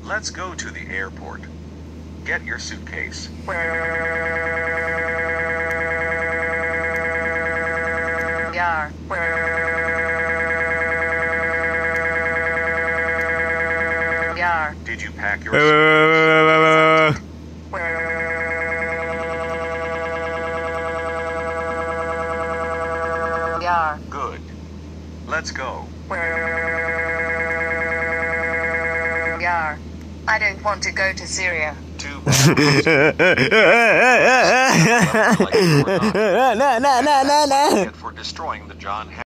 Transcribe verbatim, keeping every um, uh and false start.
Let's go to the airport. Get your suitcase. Yar. Yar. Did you pack your suitcase? Yar. Good. Let's go. Yar. I don't want to go to Syria. Too bad. No, no, no, no, no. For destroying the John